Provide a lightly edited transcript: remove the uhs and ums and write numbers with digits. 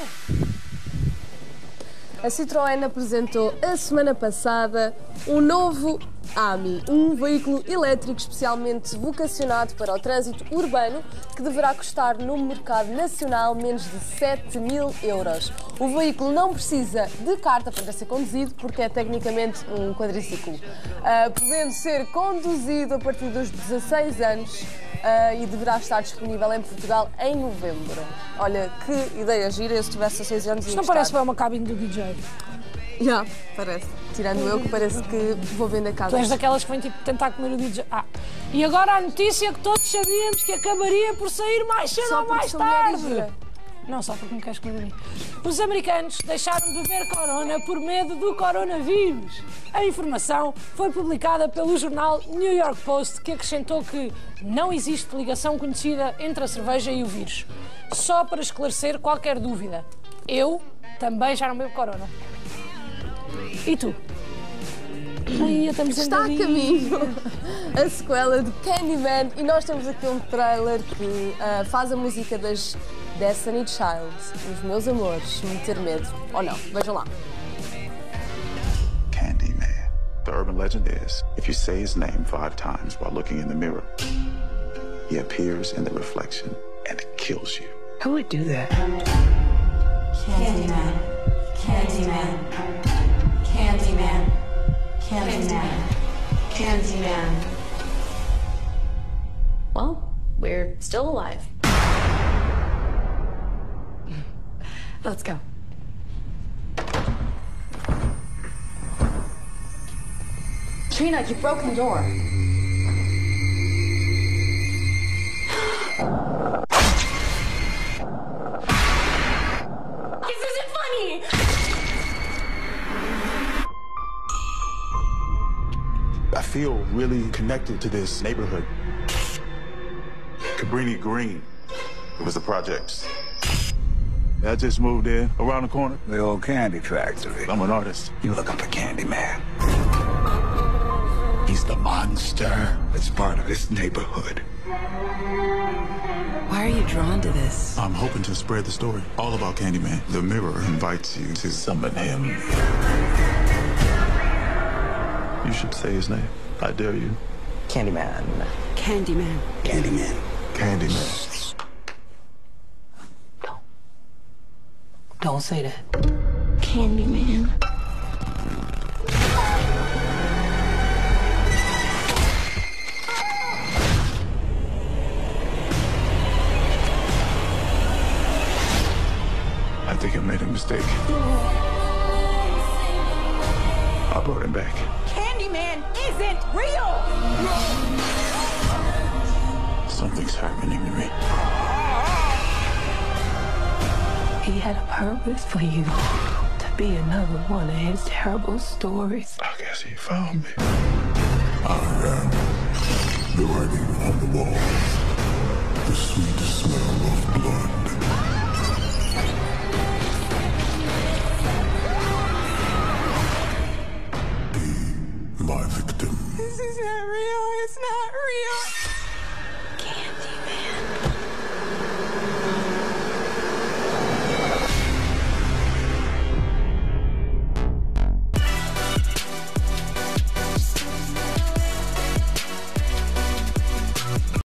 A Citroën apresentou a semana passada um novo AMI, um veículo elétrico especialmente vocacionado para o trânsito urbano, que deverá custar no mercado nacional menos de 7.000 euros. O veículo não precisa de carta para ser conduzido, porque é tecnicamente um quadriciclo, podendo ser conduzido a partir dos 16 anos e deverá estar disponível em Portugal em novembro. Olha, que ideia gira, eu se tivesse 16 anos... Isto não parece bem uma cabine do DJ? Já, parece. Tirando eu, que parece que vou vender casa. Tu és daquelas que vêm tipo tentar comer o DJ. E agora a notícia que todos sabíamos que acabaria por sair mais cedo ou mais tarde. Não, só porque não queres comer a mim. Os americanos deixaram de beber corona por medo do coronavírus. A informação foi publicada pelo jornal New York Post, que acrescentou que não existe ligação conhecida entre a cerveja e o vírus. Só para esclarecer qualquer dúvida, eu também já não bebo corona. E tu? Ai, está a caminho a sequela de Candyman e nós temos aqui um trailer que faz a música das Destiny Child, os meus amores, me ter medo. Ou não, vejam lá. Candyman. The urban legend is, if you say his name 5 times while looking in the mirror, he appears in the reflection and kills you. Who would do that? Candyman. Candyman. Candyman. Candyman. Candyman. Well, we're still alive. Let's go. Trina, you've broken the door. This isn't funny! I feel really connected to this neighborhood. Cabrini Green. It was the projects. I just moved in around the corner. The old candy factory. I'm an artist. You looking for Candyman? He's the monster that's part of this neighborhood. Why are you drawn to this? I'm hoping to spread the story all about Candyman. The mirror invites you to summon him. You should say his name. I dare you. Candyman. Candyman. Candyman. Don't say that. Candyman. I think I made a mistake. I brought him back. Candyman isn't real! Something's happening to me. He had a purpose for you. To be another one of his terrible stories. I guess he found me. I am the writing on the wall. The sweet smell of blood. My victim. This is not real. It's not real.